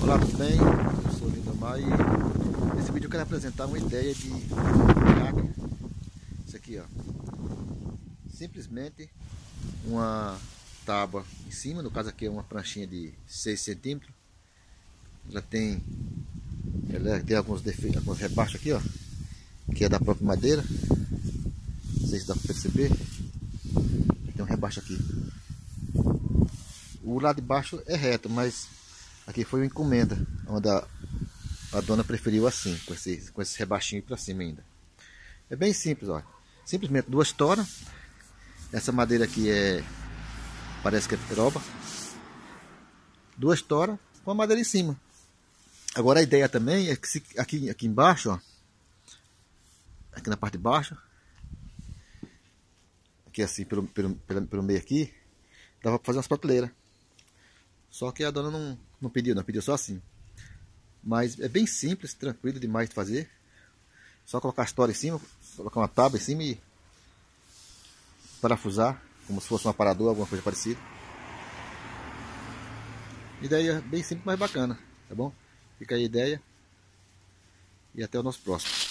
Olá, tudo bem? Eu sou o Lindomar e nesse vídeo eu quero apresentar uma ideia de hack. Isso aqui, ó. Simplesmente uma tábua em cima, no caso aqui é uma pranchinha de 6 centímetros. Ela tem alguns defeitos, alguns rebaixos aqui, ó, que é da própria madeira. Não sei se dá para perceber. Tem um rebaixo aqui. O lado de baixo é reto, mas aqui foi uma encomenda, onde a dona preferiu assim, com esse rebaixinho para cima ainda. É bem simples, ó. Simplesmente duas toras. Essa madeira aqui parece que é peroba. Duas toras com a madeira em cima. Agora a ideia também é que aqui embaixo, ó, aqui na parte de baixo, aqui assim pelo meio aqui, dava para fazer umas prateleiras. Só que a dona não pediu só assim. Mas é bem simples, tranquilo demais de fazer. Só colocar a tora em cima, colocar uma tábua em cima e parafusar, como se fosse um aparador, alguma coisa parecida. Ideia bem simples, mas bacana, tá bom? Fica aí a ideia e até o nosso próximo.